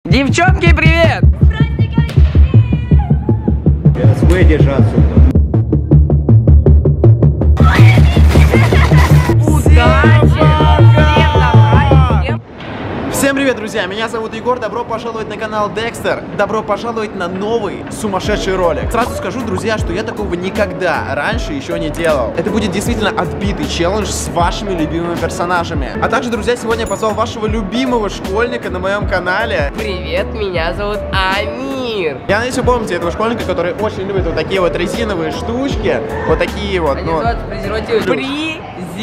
Девчонки, привет! Сейчас выйдешь отсюда. Всем привет, друзья! Меня зовут Егор, добро пожаловать на канал Dexter. Добро пожаловать на новый сумасшедший ролик. Сразу скажу, друзья, что я такого никогда раньше еще не делал. Это будет действительно отбитый челлендж с вашими любимыми персонажами. А также, друзья, сегодня я позвал вашего любимого школьника на моем канале. Привет, меня зовут Амир. Я надеюсь, вы помните этого школьника, который очень любит вот такие вот резиновые штучки. Вот такие вот. Они называются презервативы.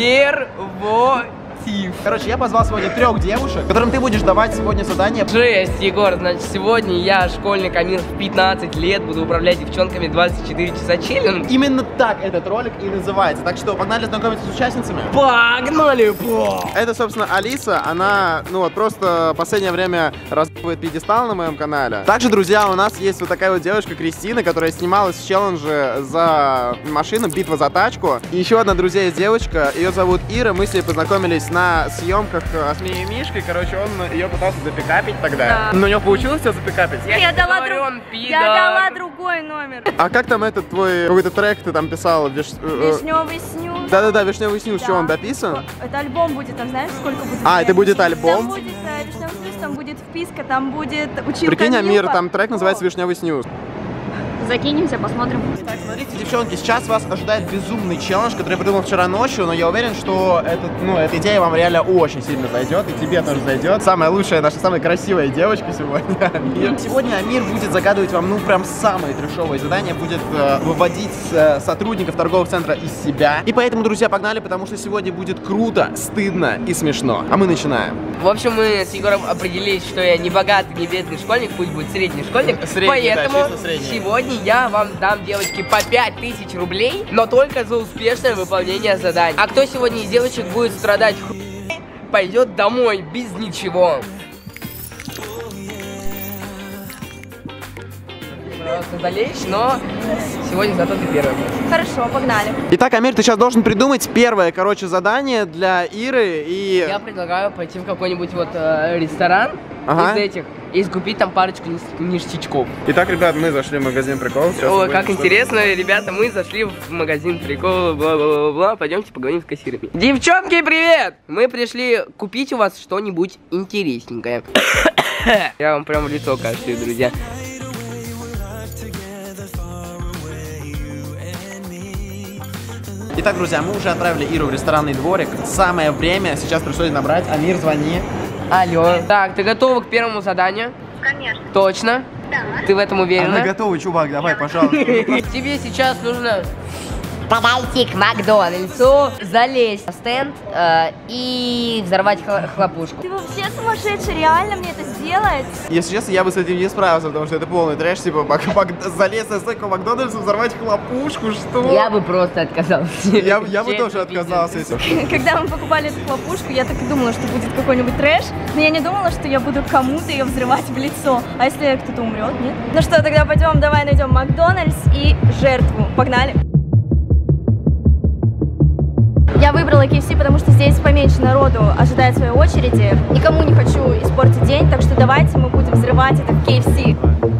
Короче, я позвал сегодня 3 девушек, которым ты будешь давать сегодня задание. Жесть, Егор, значит, сегодня я, школьник Амир, в 15 лет, буду управлять девчонками 24 часа челлендж. Именно так этот ролик и называется. Так что погнали знакомиться с участницами. Погнали! Это, собственно, Алиса. Она, ну вот, просто в последнее время разбивает пьедестал на моем канале. Также, друзья, у нас есть вот такая вот девушка Кристина, которая снималась в челлендже за машину «Битва за тачку». И еще одна, друзья, есть девочка. Ее зовут Ира. Мы с ней познакомились на съемках с Мишкой. Короче, он ее пытался запикапить тогда. Да. Но у него получилось тебя запикапить? Я дала другой номер. А как там этот твой какой-то трек ты там писал? Вишневый снюс. Да-да-да, «Вишневый снюс». Да. Что, он дописан? Это альбом будет, там знаешь, сколько будет? А, это будет альбом? Там будет «Вишневый снюс», там будет вписка, там будет училка. Прикинь, Амир, Милка. там трек называется «Вишневый снюс». Закинемся, посмотрим. Так, смотрите, девчонки, сейчас вас ожидает безумный челлендж, который я придумал вчера ночью, но я уверен, что эта идея вам реально очень сильно зайдет, и тебе тоже зайдет. Самая лучшая, наша самая красивая девочка сегодня, Амир. Сегодня Амир будет загадывать вам, ну, прям самые трешовые задания, будет выводить сотрудников торгового центра из себя. И поэтому, друзья, погнали, потому что сегодня будет круто, стыдно и смешно. А мы начинаем. В общем, мы с Егором определились, что я не богатый, не бедный школьник, пусть будет средний школьник. Средний, поэтому да, чисто средний. сегодня я вам дам, девочки, по 5000 рублей, но только за успешное выполнение заданий. А кто сегодня из девочек будет страдать пойдет домой без ничего. Просто залечь, но сегодня зато ты первая. Хорошо, погнали. Итак, Амир, ты сейчас должен придумать первое, задание для Иры и... Я предлагаю пойти в какой-нибудь вот ресторан из этих и скупить там парочку ништячков. Итак, ребят, мы зашли в магазин приколов. Ой, как интересно, ребята, мы зашли в магазин приколов, бла-бла-бла-бла. Пойдемте поговорим с кассирами. Девчонки, привет! Мы пришли купить у вас что-нибудь интересненькое. Я вам прям в лицо кашляю, друзья. Итак, друзья, мы уже отправили Иру в ресторанный дворик. Самое время, сейчас пришлось набрать. Амир, звони. Алло. Так, ты готова к первому заданию? Конечно. Точно? Да. Ты в этом уверена? Она готова, чувак, давай, пожалуйста. Тебе сейчас нужно подойти к Макдональдсу, залезть на стенд и взорвать хлопушку. Ты вообще сумасшедший, реально мне это сделать? Если честно, я бы с этим не справился, потому что это полный трэш, типа, залезть на стойку Макдональдса, взорвать хлопушку, что? Я бы просто отказался. Я бы тоже отказался, если... Когда мы покупали эту хлопушку, я так и думала, что будет какой-нибудь трэш, но я не думала, что я буду кому-то ее взрывать в лицо. А если кто-то умрет, нет? Ну что, тогда пойдем, давай найдем Макдональдс и жертву. Погнали! Я выбрала KFC, потому что здесь поменьше народу ожидает своей очереди. Никому не хочу испортить день, так что давайте мы будем взрывать это в KFC.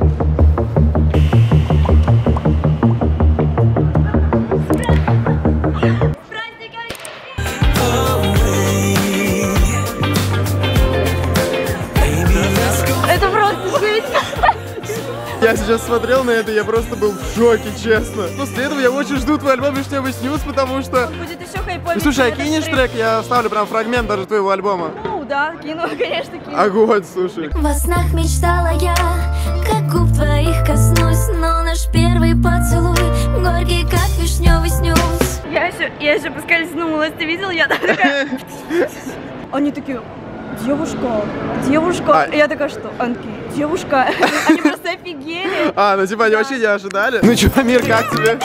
Это просто жесть. Я сейчас смотрел на это, я просто был в шоке, честно. После этого я очень жду твой альбом «Вишневый снюс», потому что... Будет еще хайповее. Слушай, а кинешь трек? Я вставлю прям фрагмент даже твоего альбома. Ну да, кину, конечно, кину. Огонь, слушай. Во снах мечтала я, как губ твоих коснусь, но наш первый поцелуй горький, как вишневый снюс. Я еще поскользнулась, ты видел? Я такая... Они такие, девушка. И я такая, что? Они такие, девушка. Они просто офигели. Ну типа они вообще не ожидали. Ну чё, Амир, как тебе?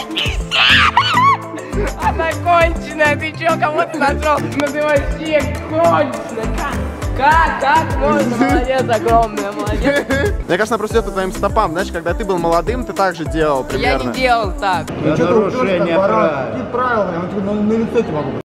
Она конченая, ты чё, кого ты нашел? Ну ты вообще конченая. Как можно? Молодец, огромная, молодец. Мне кажется, она просто идет по твоим стопам. Знаешь, когда ты был молодым, ты так же делал Я примерно. не делал так. Ну что нарушение правил. Какие правила? Я на лице тебе могу.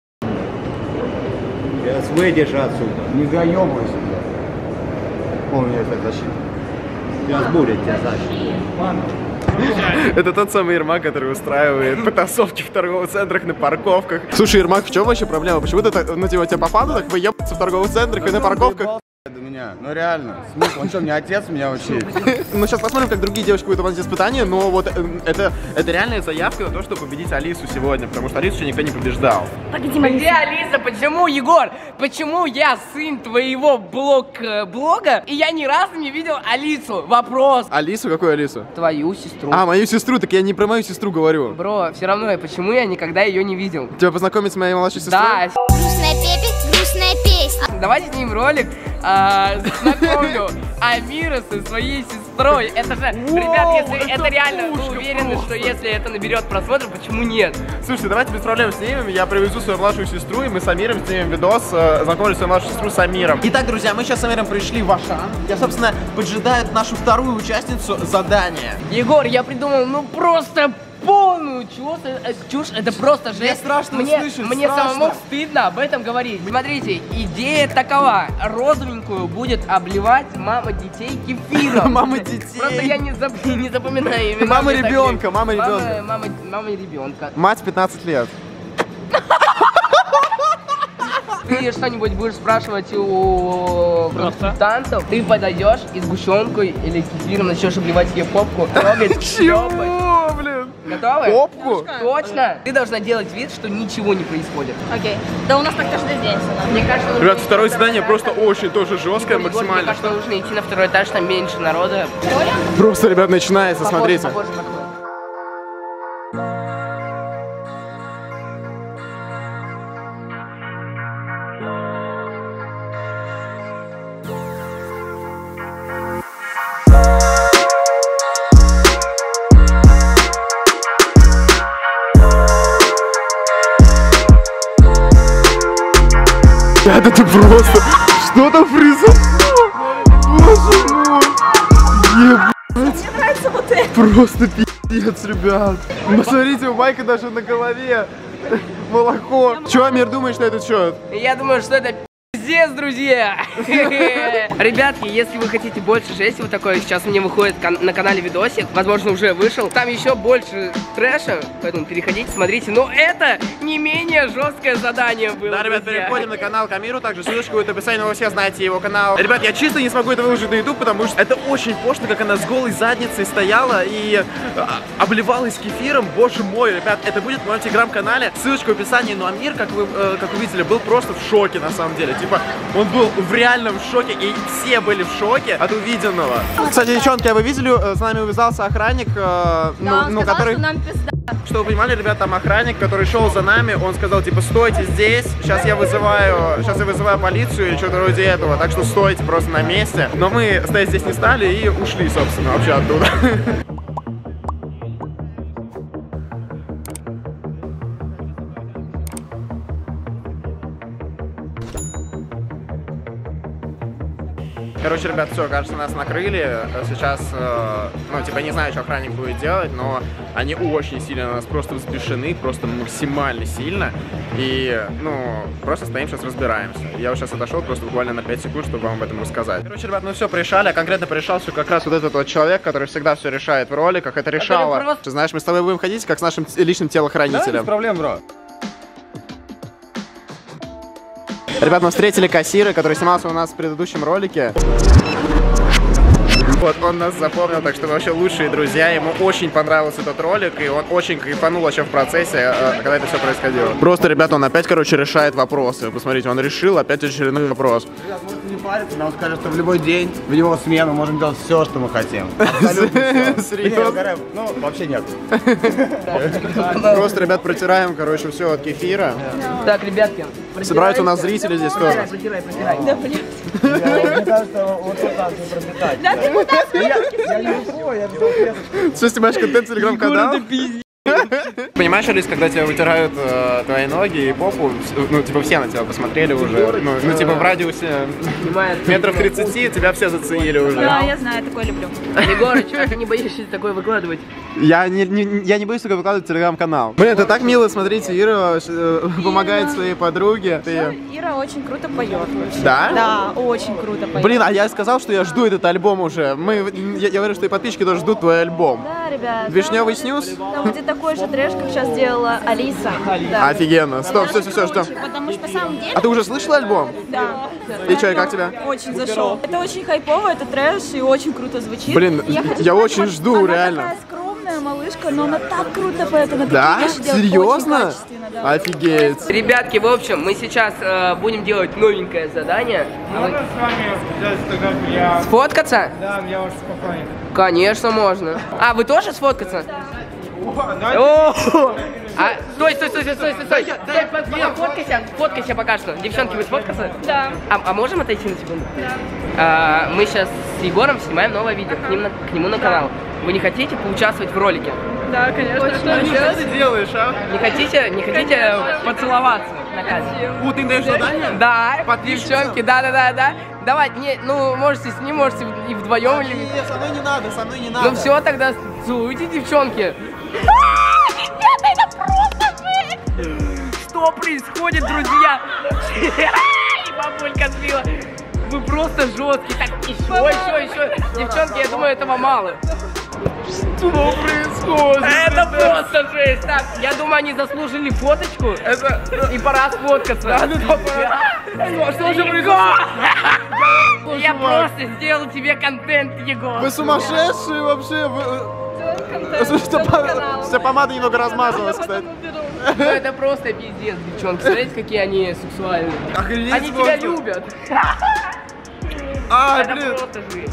Сейчас выйдешь отсюда. Не заебывайся. О, у меня опять защита. Я сбурю тебя, Саша. Это тот самый Ермак, который устраивает потасовки в торговых центрах на парковках. Слушай, Ермак, в чем вообще проблема? Почему ты так, ну, типа, тебя по фану так выебаться в торговых центрах и на парковках? До меня, ну реально, смысл, он что, мне отец меня учит? Ну, сейчас посмотрим, как другие девочки будут выполнять испытания, но вот это реальная заявка на то, чтобы победить Алису сегодня, потому что Алису еще никто не побеждал. Погоди, Где Алиса? Почему, Егор? Почему я сын твоего блога, и я ни разу не видел Алису? Вопрос. Алису? Какую Алису? Твою сестру. А, мою сестру, так я не про мою сестру говорю. Бро, все равно, почему я никогда ее не видел? Тебя познакомить с моей младшей сестрой? Да, Грустная Пепе, грустная песня. давайте снимем ролик, знакомлю Амира со своей сестрой. Это же, ребят, если это реально, вы уверены, что если это наберет просмотр, почему нет? Слушайте, давайте без проблем снимем. Я привезу свою младшую сестру, и мы с Амиром снимем видос, знакомлю свою младшую сестру с Амиром. Итак, друзья, мы сейчас с Амиром пришли в Ашан. Я, собственно, поджидаю нашу вторую участницу задания. Егор, я придумал, ну просто полную чушь, это просто жесть. Мне страшно услышать, мне страшно. самому стыдно об этом говорить. Смотрите, идея такова. Розовенькую будет обливать мама детей кефиром. Мама детей. Просто я не запоминаю имена. Мама мне так ребенка, лень. мама ребенка. Мама ребенка. Мать 15 лет. Ты что-нибудь будешь спрашивать у консультантов, ты подойдешь и сгущенкой или кефиром начнешь обливать ей попку, трогать, шлепать. Чего, блин? Готовы? Попку? Точно? Ты должна делать вид, что ничего не происходит. Окей. Да у нас так каждый день. Мне кажется, нужно Ребят, идти второе на задание второй просто этаж, очень тоже жесткое, Егор, мне максимально. кажется, нужно идти на второй этаж, там меньше народа. Просто, ребят, начинается, Похоже, смотрите. похоже на то. Это ты просто... Что там произошло? Боже мой. Ебать. Мне нравится вот это. Просто пиздец, ребят. Посмотрите, у Майка даже на голове молоко. Чего, Амир, думаешь на этот счет? Я думаю, что это пиздец, друзья! Ребятки, если вы хотите больше жести, вот такое сейчас мне выходит на канале видосик, возможно, уже вышел. Там еще больше трэша, поэтому переходите, смотрите. Но это не менее жесткое задание было. Да, ребят, друзья. переходим на канал Камиру, также ссылочка будет в описании, но вы все знаете его канал. Ребят, я чисто не смогу это выложить на YouTube, потому что это очень пошло, как она с голой задницей стояла и обливалась кефиром. Боже мой, ребят, это будет в моем телеграм-канале, ссылочка в описании. Но Амир, как вы видели, был просто в шоке на самом деле. Типа, он был в реальном шоке, и все были в шоке от увиденного. Кстати, девчонки, а вы видели, с нами увязался охранник, который... что нам пизда. Чтобы вы понимали, ребят, там охранник, который шел за нами, он сказал, типа, стойте здесь, сейчас я вызываю полицию или что-то вроде этого, так что стойте просто на месте. Но мы стоять здесь не стали и ушли, собственно, вообще оттуда. Короче, ребят, все, кажется, нас накрыли. Сейчас, ну, типа, не знаю, что охранник будет делать, но они очень сильно на нас просто взбешены, просто максимально сильно. И, ну, просто стоим, сейчас разбираемся. Я вот сейчас отошел просто буквально на 5 секунд, чтобы вам об этом рассказать. Короче, ребят, ну все, порешали, а конкретно порешал все как раз вот этот вот человек, который всегда все решает в роликах. Это решало. просто- Ты знаешь, мы с тобой будем ходить, как с нашим личным телохранителем. проблем, бро. Ребят, мы встретили кассира, который снимался у нас в предыдущем ролике. Вот, он нас запомнил, так что мы вообще лучшие друзья. Ему очень понравился этот ролик, и он очень кайфанул вообще в процессе, когда это все происходило. Просто, ребята, он опять, короче, решает вопросы. Посмотрите, он решил опять очередной вопрос. Ребят, можете не париться, нам скажут, что в любой день, в его смену можем делать все, что мы хотим. Абсолютно все. Серьезно? Ну, вообще нет. Просто, ребят, протираем, короче, все от кефира. Так, ребятки. Собираются у нас зрители здесь тоже. Протирай. Мне кажется, вот так не пропитать. Да ты куда? Я не могу, я без ответа. Что, снимаешь контент телеграм-канал? Понимаешь, Алис, когда тебя вытирают твои ноги и попу, ну, типа, все на тебя посмотрели уже, ну типа, в радиусе метров 30 тебя все заценили уже. Да, я знаю, такое люблю. Егорыч, а ты не боишься такое выкладывать? Я не боюсь только выкладывать в телеграм-канал. Блин, это так мило, смотрите, Ира помогает своей подруге. Ира очень круто поет. Да? Да, очень круто поет. Блин, а я сказал, что я жду этот альбом уже. Я говорю, что и подписчики тоже ждут твой альбом. Да, ребят. Вишневый снюс? Там будет такой же трэш, как сейчас делала Алиса. Да. Офигенно. Стоп, все, что? Потому что, на самом деле... А ты уже слышала альбом? Да. И что, и как тебя? Очень зашел. Это очень хайпово, это трэш и очень круто звучит. Блин, И хочу я сказать, очень вот жду, она реально. такая скромная малышка, но она так круто поет, она Да? такие вещи делает очень Серьезно? качественно, да. Офигеть. Ребятки, в общем, мы сейчас будем делать новенькое задание. Можно с вами взять фотографию? Я... Сфоткаться? Да, я уже спокойно. Конечно, можно. А, вы тоже сфоткаться? Давайте. О! А, стой! Фоткайся пока что. Девчонки, вы сфоткаться? Да. А можем отойти на секунду? Да. Мы сейчас с Егором снимаем новое видео к нему на канал. Вы не хотите поучаствовать в ролике? Да, конечно. Что ты делаешь, а? Не хотите поцеловаться на кадре? Ты даешь задание? Да, девчонки, да. Давай, можете с ним, можете и вдвоем или... Нет, со мной не надо. Ну все, тогда целуйте, девчонки. Ребята, это просто жесть! Что происходит, друзья? И бабулька сбила. Вы просто жесткие. Так, еще. Девчонки, я думаю, этого мало. Что происходит? Это просто жесть. Так, я думаю, они заслужили фоточку. И пора сфоткаться. Что же происходит? Я просто сделал тебе контент, Егор. Вы сумасшедшие вообще? Вся помада немного размазалась, кстати. Ну это просто пиздец, девчонки. Смотрите, какие они сексуальные. Охренеть Они тебя просто. любят. А, Это блин. просто жесть.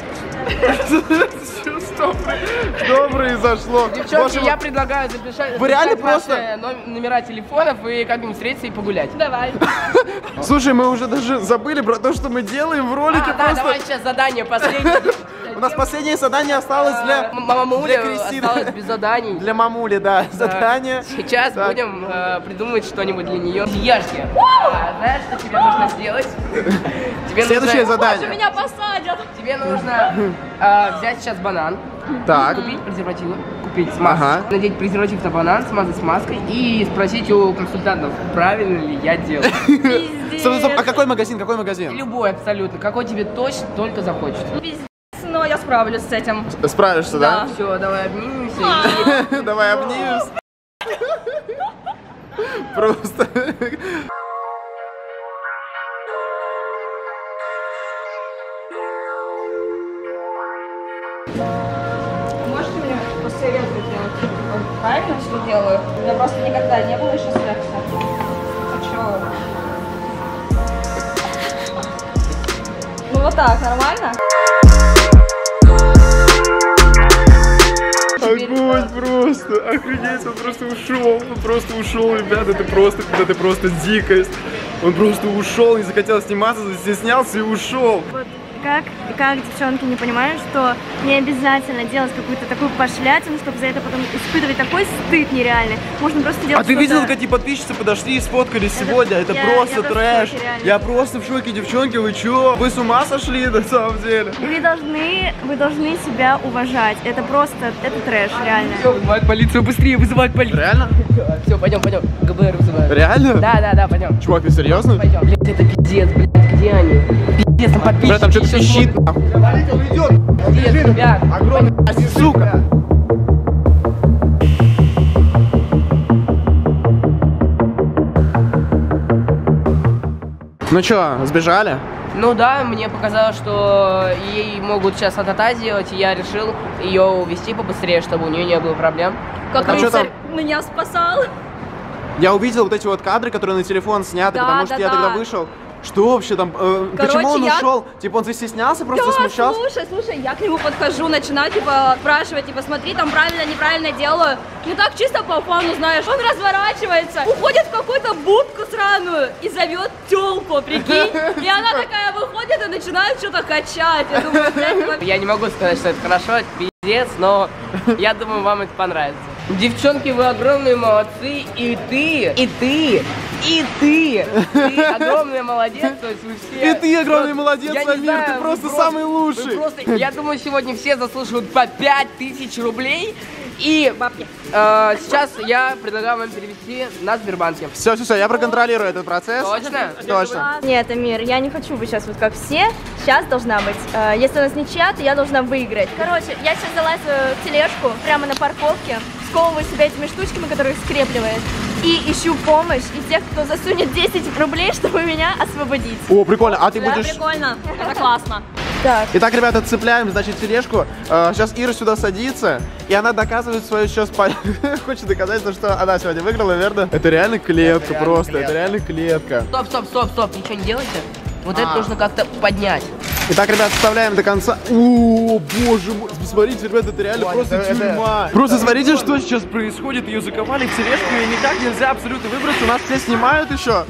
Что произошло? Девчонки, Боже я мой. предлагаю записать Вы реально ваши просто- номера телефонов и как-нибудь встретиться и погулять. Давай. Слушай, мы уже даже забыли про то, что мы делаем в ролике. Да, просто. давай сейчас задание последнее. У нас последнее задание осталось для Мамуля Кристины. осталась без заданий. Для мамули, да. Задание. Сейчас Так. будем придумывать что-нибудь для нее. Яшки. Знаешь, что тебе нужно сделать? Тебе Следующее нужно- задание. Меня посадят. Тебе нужно взять сейчас банан, Так. купить презервативы, купить смазку, Ага. надеть презерватив на банан, смазать смазкой и спросить у консультантов, правильно ли я делаю. Стоп, а какой магазин? Какой магазин? Любой абсолютно, какой тебе точно только захочет. Пиздец, но я справлюсь с этим. Справишься, да? Все, давай обнимемся. и- Давай обнимемся. Просто. Можете мне посоветовать, правильно все делаю? Я просто никогда не было еще секса. Хочу. Ну вот так, нормально? Огонь просто, охренеть, он просто ушел, ребята, это просто дикость. Он просто ушел, не захотел сниматься, застеснялся и ушел. Вот как девчонки не понимают, что не обязательно делать какую-то такую пошлятину, чтобы за это потом испытывать такой стыд нереальный. Можно просто делать А ты видел, что-то- как эти подписчицы подошли и сфоткались сегодня? Это я просто просто в трэш. шоке, реально. Я просто в шоке, девчонки, вы чё? Вы с ума сошли на самом деле? Вы должны себя уважать. Это просто, это трэш, реально. Все, вызывают полицию, быстрее вызывать полицию. Реально? Все, пойдем, ГБР вызывают. Реально? Да, пойдем. Чувак, ты серьезно? Пойдем. Блядь, это пиздец, блядь, где они? Пиздец, там подписчики. Бля, там что-то еще пищит. смотрят. Смотрите, он идет. Пиздец, ребят. Огромный, сука. Ну чё, сбежали? Ну да, мне показалось, что ей могут сейчас атата сделать, и я решил ее увезти побыстрее, чтобы у нее не было проблем. Как А чё рыцарь там? меня спасал. Я увидел вот эти вот кадры, которые на телефон сняты, Да, потому что да, я тогда да. вышел. Что вообще там? Почему он я- ушел? Типа он застеснялся, просто Да, смущался? слушай, я к нему подхожу, начинаю, типа, спрашивать, типа, смотри, там правильно, неправильно делаю. Ну так чисто по фану, знаешь, он разворачивается, уходит в какую-то будку сраную и зовет тёлку, прикинь. И она такая выходит и начинает что-то качать. Я думаю, блядь, Я не могу сказать, что это хорошо, это пиздец, но я думаю, вам это понравится. Девчонки, вы огромные молодцы. И ты огромный молодец. То есть вы все... И ты огромный молодец, Я не Самир, знаю, ты вы просто самый вы лучший. просто- я думаю, сегодня все заслуживают по 5000 рублей. И Бабки. сейчас я предлагаю вам перевести на Сбербанке. Все, я проконтролирую этот процесс. Точно? Точно. Нет, Амир, я не хочу быть сейчас вот как все. Сейчас должна быть. Если у нас ничья, то я должна выиграть. Короче, я сейчас залазю в тележку прямо на парковке, сковываю себя этими штучками, которые скрепливает, и ищу помощь и тех, кто засунет 10 рублей, чтобы меня освободить. О, прикольно. А ты Да, будешь... прикольно. Это классно. Так. Итак, ребята, цепляем, значит, тележку. Сейчас Ира сюда садится, и она доказывает свою сейчас... Хочет доказать, что она сегодня выиграла, верно? Это реально клетка просто, это реально клетка. Стоп, ничего не делайте. Вот это нужно как-то поднять. Итак, ребят, вставляем до конца. О, боже мой. Смотрите, ребят, это реально просто тюрьма. Просто смотрите, что сейчас происходит. Ее заковали в тележку, и никак нельзя абсолютно выбраться. У нас все снимают еще.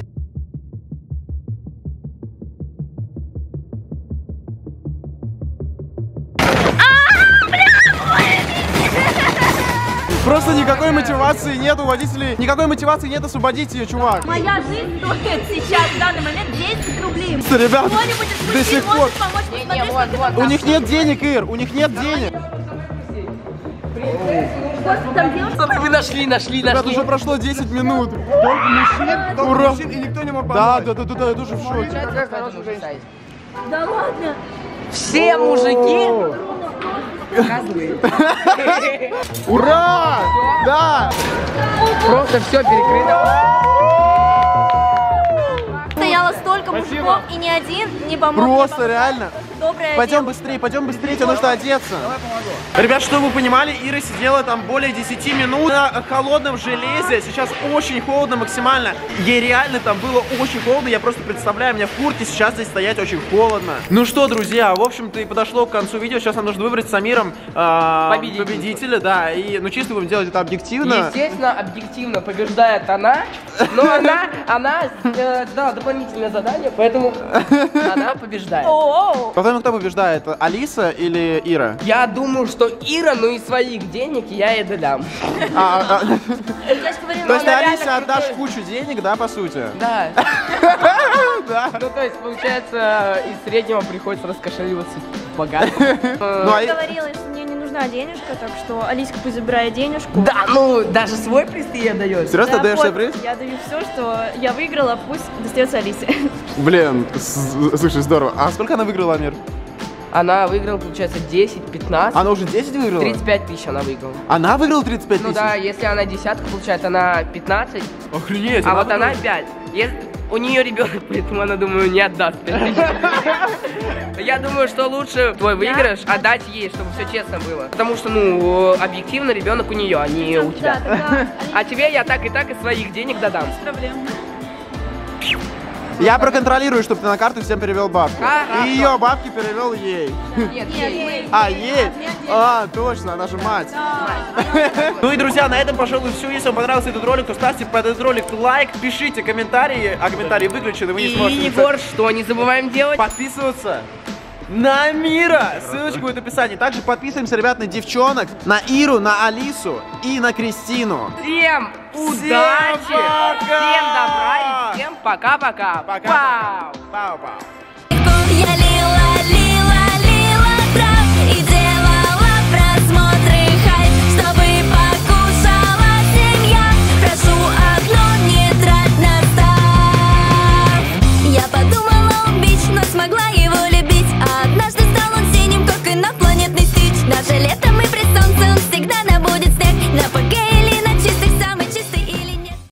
Просто никакой мотивации нет у водителей. Никакой мотивации нет освободить ее, чувак. Моя жизнь стоит сейчас, в данный момент, 10 рублей. Что, ребят, Кто-нибудь из до сих мужчин пор... может помочь Не, посмотреть, вот. У них нет денег, Ир, у них нет денег. что там делать? Вы нашли. Ребят, уже прошло 10 минут. Ура! И никто не мог Да, я тоже в шоке. Да ладно. Все мужики... Ура! Да! Просто все перекрыто. Стояло столько мужиков, и ни один не помог. Просто реально. Доброе Пойдем дело. быстрее, тебе нужно одеться. Ребят, чтобы вы понимали, Ира сидела там более 10 минут на холодном железе. Сейчас очень холодно максимально. Ей реально там было очень холодно. Я просто представляю, мне в куртке сейчас здесь стоять очень холодно. Ну что, друзья, в общем-то и подошло к концу видео. Сейчас нам нужно выбрать с Самиром победителя, да. И, ну чисто будем делать это объективно. Естественно, объективно побеждает она. Но она дала дополнительное задание, поэтому она побеждает. О-о-о. Потом кто побеждает, Алиса или Ира? Я думаю, что Ира, ну и своих денег я ей дам. Я же говорю, То есть ты она Алисе реально отдашь крутой. кучу денег, да, по сути? Да. Да. Ну, то есть, получается, из среднего приходится раскошеливаться богато. Ну, а я говорила, что мне не нужна денежка, так что Алиска пусть забирает денежку. Да, ну, даже свой приз ты ей даешь. серьезно, Да, даешь себе пофиг, приз? Я даю все, что я выиграла, пусть достается Алисе. Блин, слушай, здорово. А сколько она выиграла, Амир? Она выиграла, получается, 10, 15, Она уже 10 выиграла? 35 тысяч она выиграла. Она выиграла 35 тысяч? Ну да, если она десятка, получается, она 15, Охренеть, а вот она 5. У нее ребенок, поэтому она, думаю, не отдаст 5 тысяч. Я думаю, что лучше твой выигрыш отдать ей, чтобы все честно было. Потому что, ну, объективно ребенок у нее, а не у Да, тебя. тогда А тебе я так и так из своих денег додам. проблем. Я проконтролирую, чтобы ты на карту всем перевел бабки. Хорошо. И ее бабки перевел ей. Нет, Ей? А, точно, она же мать. Ну и, друзья, на этом, пожалуй, все. Если вам понравился этот ролик, то ставьте под этот ролик лайк, пишите комментарии, а комментарии выключены, вы не И, сможете Егор, что не забываем делать? подписываться на Амира. Ссылочка будет в описании. Также подписываемся, ребят, на девчонок, на Иру, на Алису и на Кристину. Всем удачи, пока! всем добра и всем пока-пока. Пока. Пау! Пау-пау.